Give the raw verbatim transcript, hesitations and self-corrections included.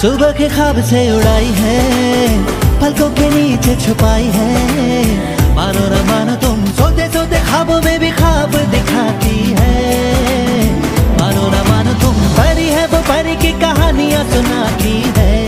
सुबह के ख्वाब से उड़ाई है, पलकों के नीचे छुपाई है। मानो न मानो तुम सोते सोते ख्वाबों में भी ख्वाब दिखाती है। मानो न मानो तुम परी है वो परी की कहानियां सुनाती है।